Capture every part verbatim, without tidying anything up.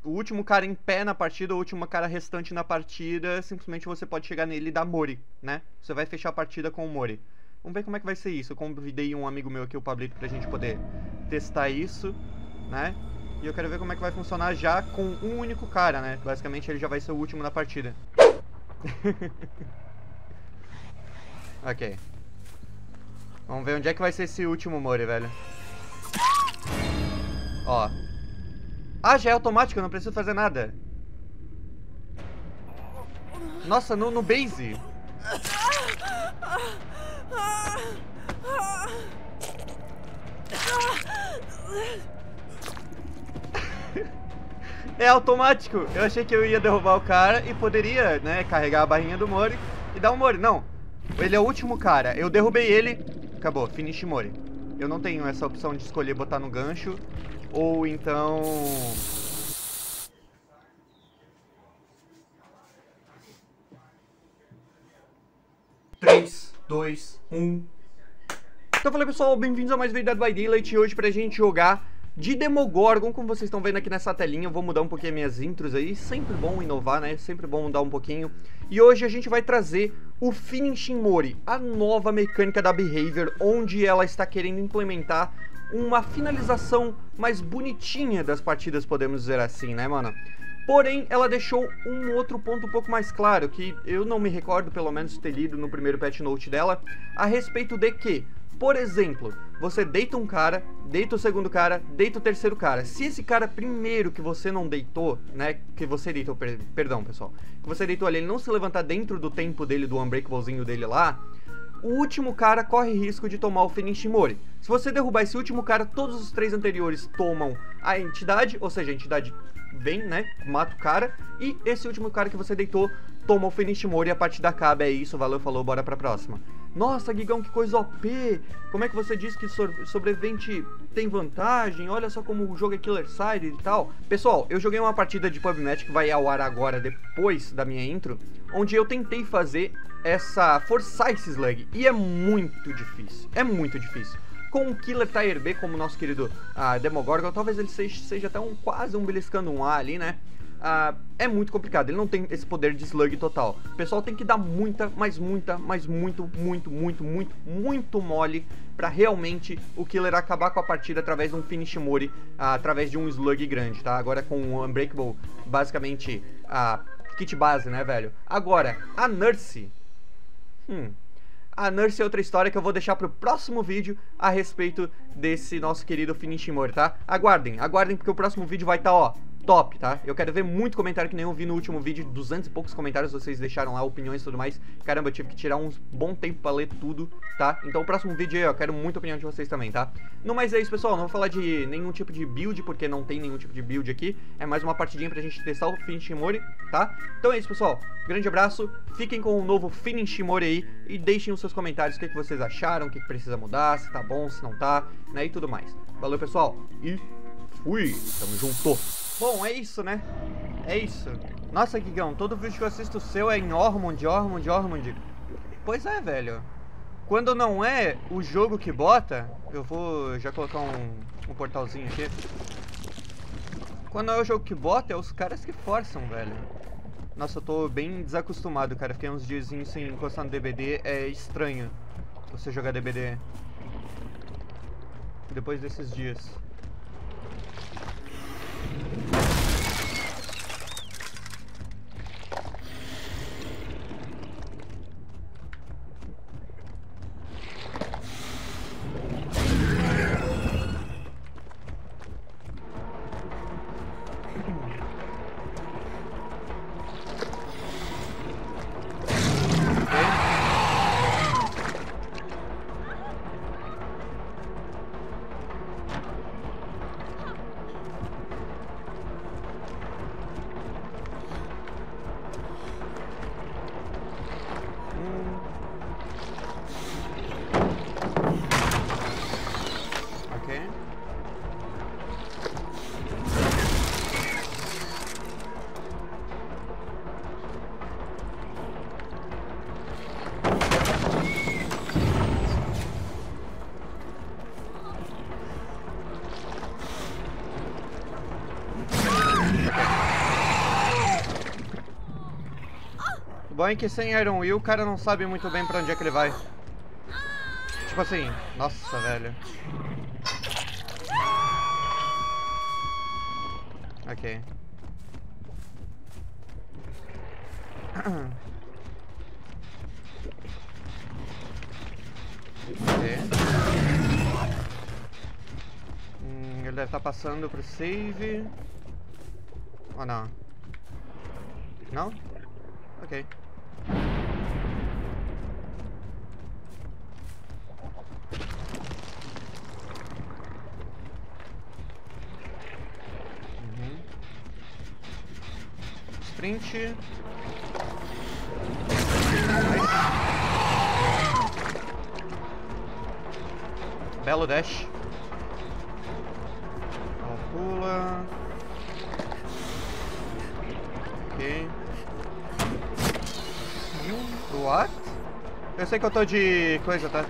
o último cara em pé na partida, o último cara restante na partida, simplesmente você pode chegar nele e dar Mori, né? Você vai fechar a partida com o Mori. Vamos ver como é que vai ser isso. Eu convidei um amigo meu aqui, o Pablito, pra gente poder testar isso, né? E eu quero ver como é que vai funcionar já com um único cara, né? Basicamente ele já vai ser o último na partida. Ok. Vamos ver onde é que vai ser esse último Mori, velho. Ó. Ah, já é automático, eu não preciso fazer nada. Nossa, no, no base. É automático. Eu achei que eu ia derrubar o cara e poderia, né, carregar a barrinha do Mori e dar um Mori. Não. Ele é o último cara. Eu derrubei ele. Acabou. Finish Mori. Eu não tenho essa opção de escolher botar no gancho. Ou então... três, dois, um... Então falei pessoal, bem-vindos a mais um vídeo da Dead by Daylight. E hoje pra gente jogar de Demogorgon, como vocês estão vendo aqui nessa telinha. Eu vou mudar um pouquinho minhas intros aí. Sempre bom inovar, né? Sempre bom mudar um pouquinho. E hoje a gente vai trazer o Finishing Mori, a nova mecânica da Behavior, onde ela está querendo implementar uma finalização mais bonitinha das partidas, podemos dizer assim, né, mano? Porém, ela deixou um outro ponto um pouco mais claro, que eu não me recordo, pelo menos, ter lido no primeiro patch note dela, a respeito de que, por exemplo, você deita um cara, deita o segundo cara, deita o terceiro cara. Se esse cara primeiro que você não deitou, né, que você deitou, per perdão, pessoal, que você deitou ali, ele não se levantar dentro do tempo dele, do Unbreakablezinho dele lá, o último cara corre risco de tomar o Finishing Mori. Se você derrubar esse último cara, todos os três anteriores tomam a entidade, ou seja, a entidade vem, né, mata o cara, e esse último cara que você deitou toma o Finishing Mori e a partida acaba. É isso, valeu, falou, bora pra próxima. Nossa, Gigão, que coisa O P! Como é que você diz que sobrevivente tem vantagem? Olha só como o jogo é killer side e tal. Pessoal, eu joguei uma partida de PubMatch que vai ao ar agora, depois da minha intro, onde eu tentei fazer essa forçar esse slug, e é muito difícil, é muito difícil. Com um Killer Tier B, como o nosso querido uh, Demogorgon, talvez ele seja, seja até um quase um beliscando um A ali, né? Uh, é muito complicado, ele não tem esse poder de slug total. O pessoal tem que dar muita, mas muita, mas muito, muito, muito, muito, muito mole pra realmente o Killer acabar com a partida através de um Finish Mori, uh, através de um slug grande, tá? Agora com o Unbreakable, basicamente, a uh, kit base, né, velho? Agora, a Nurse... Hum... A Nurse é outra história que eu vou deixar pro próximo vídeo a respeito desse nosso querido Finishing Mori, tá? Aguardem, aguardem, porque o próximo vídeo vai estar, ó, top, tá? Eu quero ver muito comentário, que nem eu vi no último vídeo, duzentos e poucos comentários, vocês deixaram lá opiniões e tudo mais. Caramba, eu tive que tirar um bom tempo pra ler tudo, tá? Então o próximo vídeo aí, ó, eu quero muita opinião de vocês também, tá? No mais é isso, pessoal, não vou falar de nenhum tipo de build, porque não tem nenhum tipo de build aqui. É mais uma partidinha pra gente testar o Finishing Mori, tá? Então é isso, pessoal, grande abraço, fiquem com o novo Finishing Mori aí e deixem os seus comentários o que, que vocês acharam, o que, que precisa mudar, se tá bom, se não tá, né, e tudo mais. Valeu, pessoal, e fui, tamo junto. Bom, é isso, né? É isso. Nossa, Gigão, todo vídeo que eu assisto seu é em Ormond, Ormond, Ormond. Pois é, velho. Quando não é o jogo que bota... Eu vou já colocar um, um portalzinho aqui. Quando não é o jogo que bota, é os caras que forçam, velho. Nossa, eu tô bem desacostumado, cara. Fiquei uns diazinhos sem encostar no D B D. É estranho você jogar D B D depois desses dias. bom é que sem Iron Will o cara não sabe muito bem pra onde é que ele vai. Tipo assim, nossa, velho. Ok. Ok. Hum, ele deve estar passando pro save. Ou não? Não? Ok. Uhum. Sprint. Nice. Belo dash. Ela pula. Ok. What? Eu sei que eu tô de coisa, tá?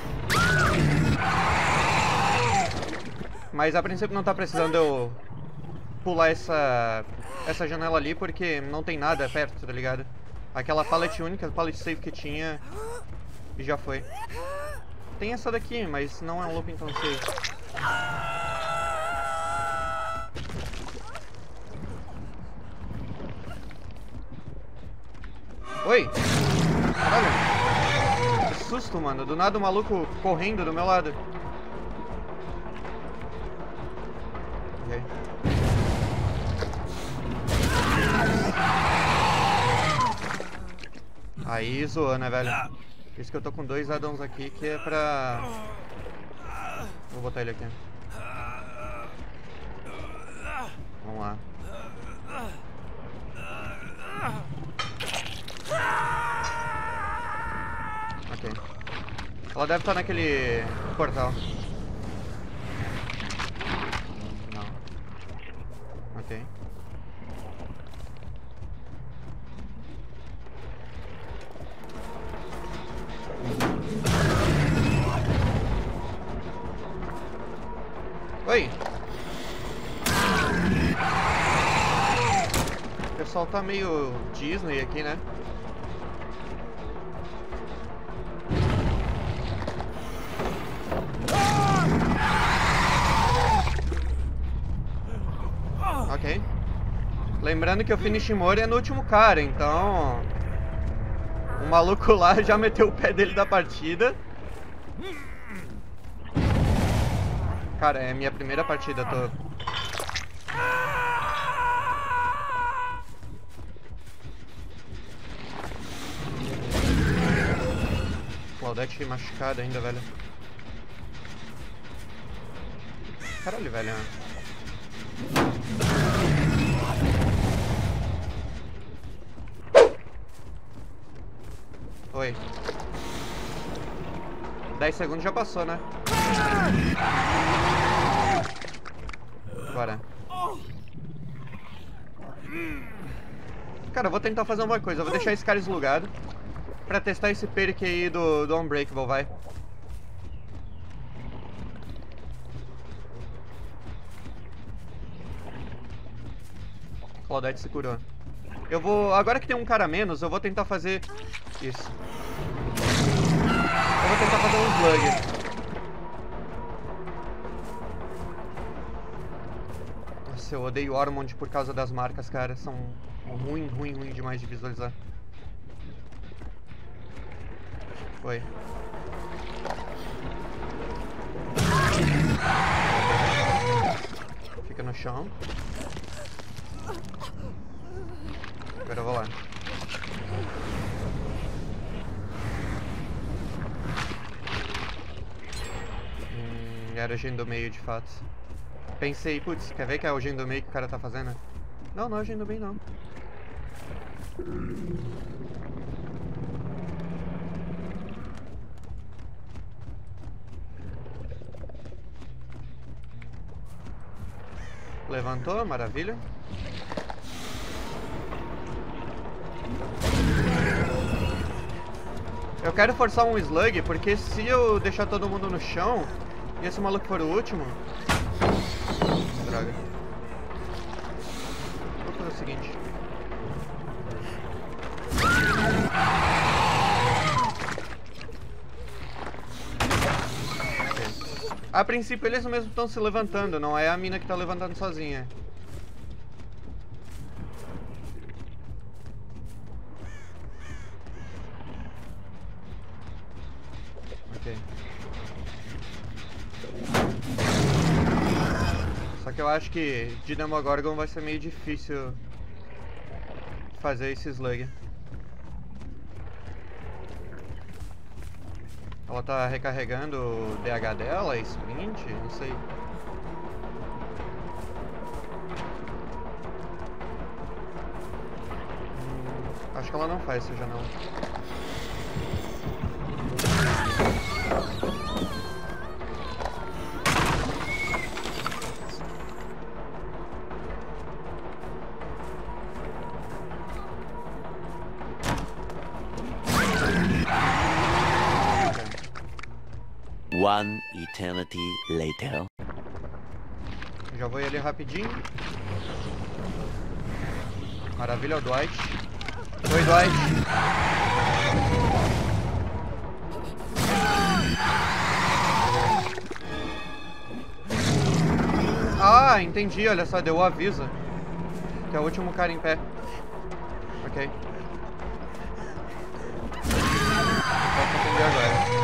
Mas a princípio não tá precisando eu pular essa essa janela ali, porque não tem nada perto, tá ligado? Aquela pallet única, a pallet safe que tinha, e já foi. Tem essa daqui, mas não é um looping tão safe. Oi! Caralho! Que susto, mano. Do nada o maluco correndo do meu lado. Ok. Aí zoou, né, velho? Por isso que eu tô com dois addons aqui, que é pra... Vou botar ele aqui. Vamos lá. Ok. Ela deve estar naquele portal. Não. Ok. Oi! O pessoal tá meio Disney aqui, né? Ok. Lembrando que o Finish Mode é no último cara, então... O maluco lá já meteu o pé dele da partida. Cara, é minha primeira partida, tô... Claudette machucada ainda, velho. Caralho, velho. Oi. dez segundos já passou, né? Bora. Cara, eu vou tentar fazer uma coisa. Eu vou deixar esse cara deslogado pra testar esse perk aí do, do Unbreakable, vai. Claudette se curou. Eu vou... Agora que tem um cara a menos, eu vou tentar fazer... Isso. Eu vou tentar fazer um slug. Nossa, eu odeio Ormond por causa das marcas, cara. São ruim, ruim, ruim demais de visualizar. Foi. Fica no chão. Agora eu vou lá. Hum, era o gen do meio de fato. Pensei, putz, quer ver que é o gen do meio que o cara tá fazendo? Não, não é o gen do meio não. Levantou, maravilha. Eu quero forçar um slug, porque se eu deixar todo mundo no chão e esse maluco for o último... Droga. Vou fazer o seguinte. A princípio eles mesmos estão se levantando, não é a mina que tá levantando sozinha. Ok. Só que eu acho que de Demogorgon vai ser meio difícil fazer esse slug. Ela tá recarregando o D H dela, sprint, não sei. Hum, acho que ela não faz isso já não. One eternity later. Já vou ali rapidinho. Maravilha, o Dwight. Oi, Dwight. Ah, entendi, olha só, deu o aviso. Que é o último cara em pé. Ok. Posso entender agora.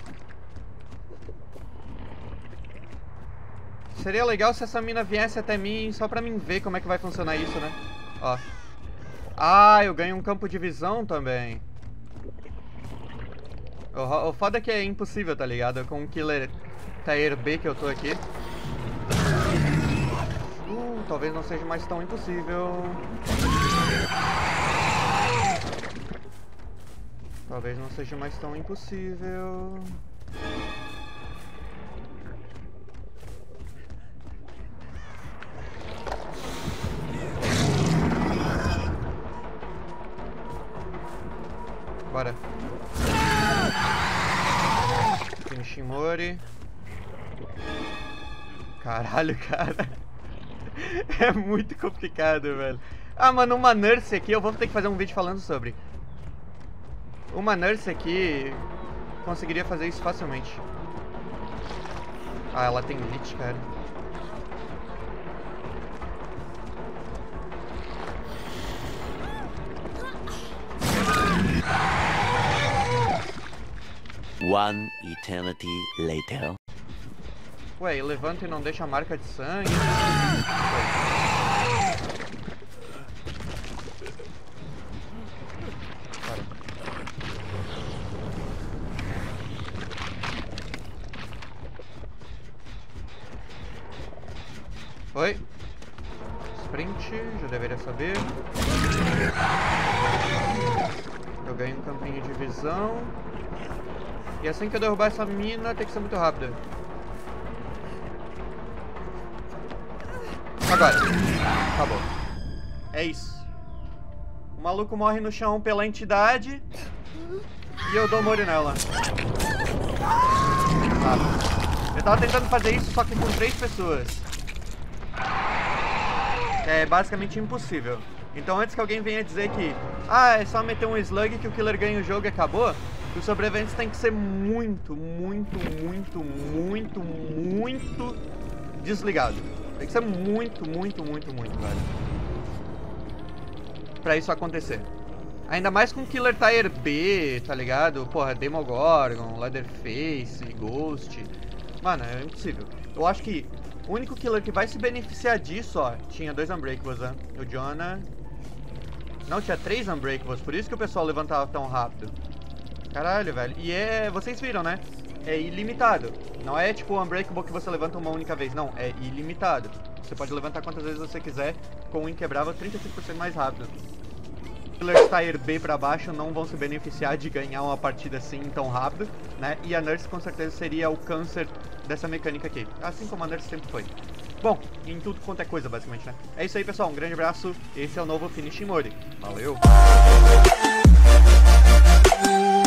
Seria legal se essa mina viesse até mim só pra mim ver como é que vai funcionar isso, né? Ó. Ah, eu ganho um campo de visão também. O, o foda é que é impossível, tá ligado? Com o Killer Tier B que eu tô aqui. Uh, talvez não seja mais tão impossível. Talvez não seja mais tão impossível. Bora. Finishing Mori. Caralho, cara. É muito complicado, velho. Ah, mano, uma nurse aqui, eu vou ter que fazer um vídeo falando sobre. Uma nurse aqui conseguiria fazer isso facilmente. Ah, ela tem lit, cara. One eternity later. Ué, e levanta e não deixa a marca de sangue? Para. Oi. Sprint, já deveria saber. Eu ganho um campinho de visão. E assim que eu derrubar essa mina, tem que ser muito rápido. Agora. Acabou. É isso. O maluco morre no chão pela entidade. E eu dou mori nela. Ah. Eu tava tentando fazer isso, só que com três pessoas. É basicamente impossível. Então antes que alguém venha dizer que ah, é só meter um slug que o killer ganha o jogo e acabou, os sobreviventes tem que ser muito, muito, muito, muito, muito desligado. Tem que ser muito, muito, muito, muito, velho. Pra isso acontecer. Ainda mais com Killer Tier B, tá ligado? Porra, Demogorgon, Leatherface, Ghost. Mano, é impossível. Eu acho que o único killer que vai se beneficiar disso, ó, tinha dois Unbreakables, né? O Jonah... Não, tinha três Unbreakables, por isso que o pessoal levantava tão rápido. Caralho, velho. E é... Vocês viram, né? É ilimitado. Não é tipo o Unbreakable que você levanta uma única vez. Não, é ilimitado. Você pode levantar quantas vezes você quiser com o Inquebrável trinta e cinco por cento mais rápido. Killers Tier B pra baixo não vão se beneficiar de ganhar uma partida assim tão rápido, né? E a Nurse com certeza seria o câncer dessa mecânica aqui. Assim como a Nurse sempre foi. Bom, em tudo quanto é coisa, basicamente, né? É isso aí, pessoal. Um grande abraço. Esse é o novo Finishing Mori. Valeu!